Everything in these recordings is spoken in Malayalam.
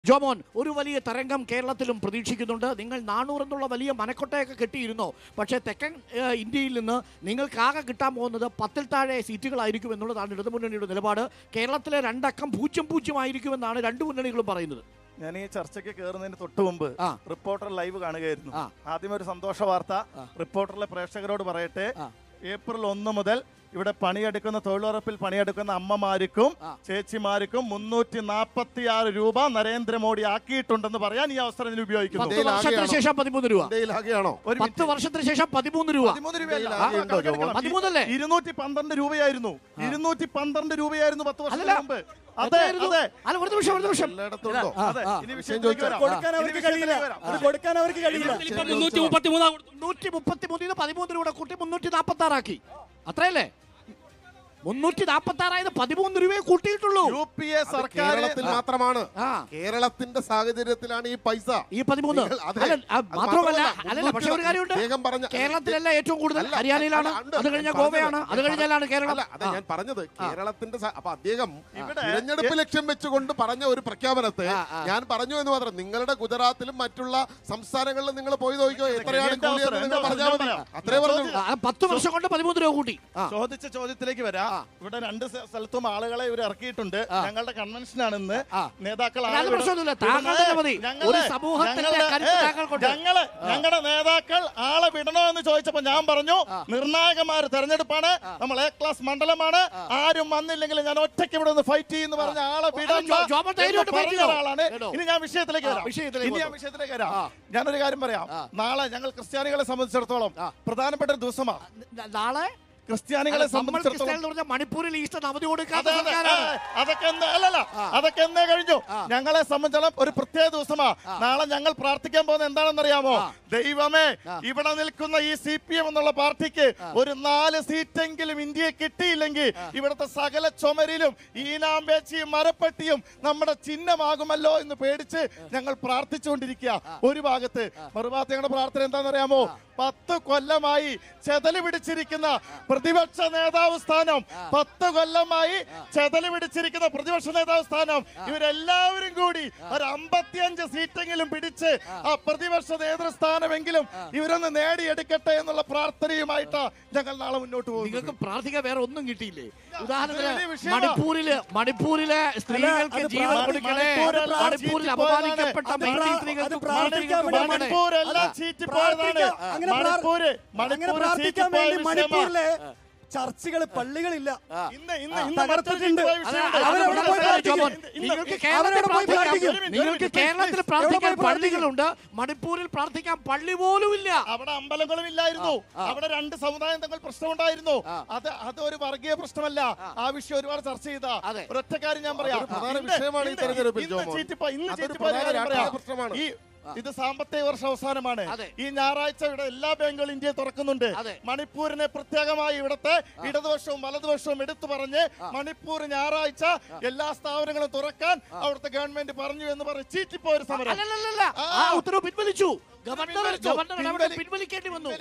ജോമോൻ, ഒരു വലിയ തരംഗം കേരളത്തിലും പ്രതീക്ഷിക്കുന്നുണ്ട്. നിങ്ങൾ 400 എന്നുള്ള വലിയ മനക്കൊട്ടയൊക്കെ കെട്ടിയിരുന്നോ? പക്ഷേ തെക്കൻ ഇന്ത്യയിൽ നിന്ന് നിങ്ങൾക്കാകെ കിട്ടാൻ പോകുന്നത് 10-ൽ താഴെ സീറ്റുകളായിരിക്കും എന്നുള്ളതാണ് ഇടതുമുന്നണിയുടെ നിലപാട്. കേരളത്തിലെ 2 അക്കം 0-0 ആയിരിക്കുമെന്നാണ് 2 മുന്നണികളും പറയുന്നത്. ഞാൻ ഈ ചർച്ചയ്ക്ക് കയറുന്നതിന് തൊട്ട് മുമ്പ് റിപ്പോർട്ടർ ലൈവ് കാണുകയായിരുന്നു. ആദ്യം ഒരു സന്തോഷ വാർത്ത റിപ്പോർട്ടറിലെ പ്രേക്ഷകരോട് പറയട്ടെ. ഏപ്രിൽ 1 മുതൽ ഇവിടെ പണിയെടുക്കുന്ന തൊഴിലുറപ്പിൽ പണിയെടുക്കുന്ന അമ്മമാർക്കും ചേച്ചിമാർക്കും 346 രൂപ നരേന്ദ്രമോദി ആക്കിയിട്ടുണ്ടെന്ന് പറയാൻ ഈ അവസരം ഇതിന് ഉപയോഗിക്കുന്നു. 10 വർഷത്തിന് ശേഷം 13 രൂപ. 10 വർഷത്തിന് ശേഷം 13 രൂപ. 212 രൂപയായിരുന്നു. 212 രൂപയായിരുന്നു 10 വർഷം മുമ്പ്. അതെ അതെ. ഒരു നിമിഷം. ഇനി വിഷയത്തിലേക്ക് വരാം. കൊടുക്കാൻ അവർക്ക് കഴിയില്ല. 133 13 രൂപ കൂട്ടി 346 ആക്കി. അത്രയല്ലേ? 346 13 രൂപയെ കൂട്ടിയിട്ടുള്ളൂ. UPA സർക്കാരിൽ മാത്രമാണ്. കേരളത്തിന്റെ സാഹചര്യത്തിലാണ് ഈ പൈസ. ഈ 13 മാത്രമല്ല. അല്ലല്ല, പക്ഷെ ഒരു കാര്യമുണ്ട്. കേരളത്തിലല്ല ഏറ്റവും കൂടുതൽ ഹരിയാനയിലാണ്, അത് കഴിഞ്ഞാൽ ഗോവയാണ്, അത് കഴിഞ്ഞാലാണ് കേരളം. അതെ ഞാൻ പറഞ്ഞത് കേരളത്തിന്റെ. അപ്പൊ അദ്ദേഹം തിരഞ്ഞെടുപ്പ് ലക്ഷ്യം വെച്ചുകൊണ്ട് പറഞ്ഞ ഒരു പ്രഖ്യാപനത്തെ ഞാൻ പറഞ്ഞു എന്ന് മാത്രം. നിങ്ങളുടെ ഗുജറാത്തിലും മറ്റുള്ള സംസ്ഥാനങ്ങളിലും നിങ്ങൾ പോയി നോക്കിയോ എത്രയാണ് കൂലി എന്ന് നിങ്ങൾ പറഞ്ഞാൽ മതി. അത്രേ പറഞ്ഞു. 10 വർഷം കൊണ്ട് 13 രൂപ കൂട്ടി. ചോദിച്ച ചോദ്യത്തിലേക്ക് വരാം. ഇവിടെ 2 സ്ഥലത്തും ആളുകളെ ഇവർ ഇറക്കിയിട്ടുണ്ട്. ഞങ്ങളുടെ കൺവെൻഷനാണ് ഇന്ന്. നേതാക്കൾ ഞങ്ങളുടെ നേതാക്കൾ ആളെ വിടണോ എന്ന് ചോദിച്ചപ്പോ ഞാൻ പറഞ്ഞു, നിർണായകമായ തെരഞ്ഞെടുപ്പാണ്, നമ്മൾ A ക്ലാസ് മണ്ഡലമാണ്, ആരും വന്നില്ലെങ്കിൽ ഞാൻ ഒറ്റയ്ക്ക് ഇവിടെ നിന്ന് ഫൈറ്റ് ചെയ്യുന്നു പറഞ്ഞ ആളെ വിടാൻ ആളാണ്. ഇനി ഞാൻ വിഷയത്തിലേക്ക് വരാം. ഞാനൊരു കാര്യം പറയാം. നാളെ ഞങ്ങൾ ക്രിസ്ത്യാനികളെ സംബന്ധിച്ചിടത്തോളം പ്രധാനപ്പെട്ട ഒരു ദിവസമാണ്. നാളെ ക്രിസ്ത്യാനികളെ സംബന്ധിച്ചിടത്തോളം മണിപ്പൂരിൽ ഈസ്റ്റർ അവധി കൊടുക്കാൻ അതൊക്കെ എന്നേ കഴിഞ്ഞു. ഞങ്ങളെ സംബന്ധിച്ചിടത്തോളം ഒരു പ്രത്യേക ദിവസമാണ് നാളെ. ഞങ്ങൾ പ്രാർത്ഥിക്കാൻ പോകുന്നത് എന്താണെന്നറിയാമോ? ദൈവമേ, ഇവിടെ നിൽക്കുന്ന ഈ CPM എന്നുള്ള പാർട്ടിക്ക് ഒരു 4 സീറ്റെങ്കിലും ഇന്ത്യയെ കിട്ടിയില്ലെങ്കിൽ ഇവിടുത്തെ സകല ചുമരിലും ഈനാമ്പേച്ചിയും മരപ്പട്ടിയും നമ്മുടെ ചിഹ്നമാകുമല്ലോ എന്ന് പേടിച്ച് ഞങ്ങൾ പ്രാർത്ഥിച്ചുകൊണ്ടിരിക്കുക ഒരു ഭാഗത്ത്. മറുഭാഗത്ത് ഞങ്ങളുടെ പ്രാർത്ഥന എന്താണെന്നറിയാമോ? 10 കൊല്ലമായി ചെതല് പിടിച്ചിരിക്കുന്ന പ്രതിപക്ഷ നേതാവ് സ്ഥാനം, 10 കൊല്ലമായി ചെതല് പിടിച്ചിരിക്കുന്ന പ്രതിപക്ഷ നേതാവ് സ്ഥാനം ഇവരെല്ലാവരും കൂടി ഒരു 55 സീറ്റെങ്കിലും പിടിച്ച് ആ പ്രതിപക്ഷ നേതൃസ്ഥാനമെങ്കിലും ഇവരൊന്ന് നേടിയെടുക്കട്ടെ എന്നുള്ള പ്രാർത്ഥനയുമായിട്ടാ ഞങ്ങൾ നാളെ മുന്നോട്ട് പോകും. നിങ്ങൾക്ക് പ്രാർത്ഥിക്കാൻ വേറെ ഒന്നും കിട്ടിയില്ലേ? ഉദാഹരണത്തിന് മണിപ്പൂരിലെ സ്ത്രീകൾക്ക് ജീവൻ കൊടുക്കണേ. മണിപ്പൂരിൽ അപമാനിക്കപ്പെട്ട മണിപ്പൂരിലെ ചർച്ചുകൾ, പള്ളികളില്ല. നിങ്ങൾക്ക് കേരളത്തിൽ പ്രാർത്ഥിക്കാൻ പള്ളികളുണ്ട്, മണിപ്പൂരിൽ പ്രാർത്ഥിക്കാൻ പള്ളി പോലും ഇല്ല. അവിടെ അമ്പലങ്ങളും ഇല്ലായിരുന്നു. അവിടെ 2 സമുദായം തങ്ങൾ പ്രശ്നമുണ്ടായിരുന്നു. അത് ഒരു വർഗീയ പ്രശ്നമല്ല. ആ വിഷയം ഒരുപാട് ചർച്ച ചെയ്ത ഒരൊറ്റ കാര്യം ഞാൻ പറയാം. ഇത് സാമ്പത്തിക വർഷ അവസാനമാണ്. ഈ ഞായറാഴ്ച ഇവിടെ എല്ലാ ബാങ്കുകളും ഇന്ത്യയിൽ തുറക്കുന്നുണ്ട്. മണിപ്പൂരിനെ പ്രത്യേകമായി ഇവിടുത്തെ ഇടതുപക്ഷവും വലതുപക്ഷവും എടുത്തു പറഞ്ഞ് മണിപ്പൂർ ഞായറാഴ്ച എല്ലാ സ്ഥാപനങ്ങളും തുറക്കാൻ അവിടുത്തെ ഗവൺമെന്റ് പറഞ്ഞു എന്ന് പറഞ്ഞ് ചീറ്റിപ്പോയൊരു സമരം. ഉത്തരവ് പിൻവലിച്ചു. പിൻവലിക്കേണ്ടി വന്നു.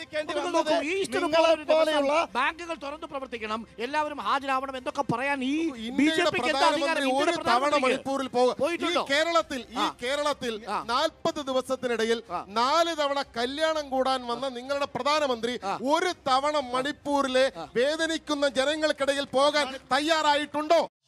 ബാങ്കുകൾ തുറന്നു പ്രവർത്തിക്കണം, എല്ലാവരും ഹാജരാവണം എന്നൊക്കെ പറയാൻ ഈ BJPക്ക് ഒരു തവണ മണിപ്പൂരിൽ കേരളത്തിൽ 40 ദിവസത്തിനിടയിൽ 4 തവണ കല്യാണം കൂടാൻ വന്ന നിങ്ങളുടെ പ്രധാനമന്ത്രി ഒരു തവണ മണിപ്പൂരിലെ വേദനിക്കുന്ന ജനങ്ങൾക്കിടയിൽ പോകാൻ തയ്യാറായിട്ടുണ്ടോ?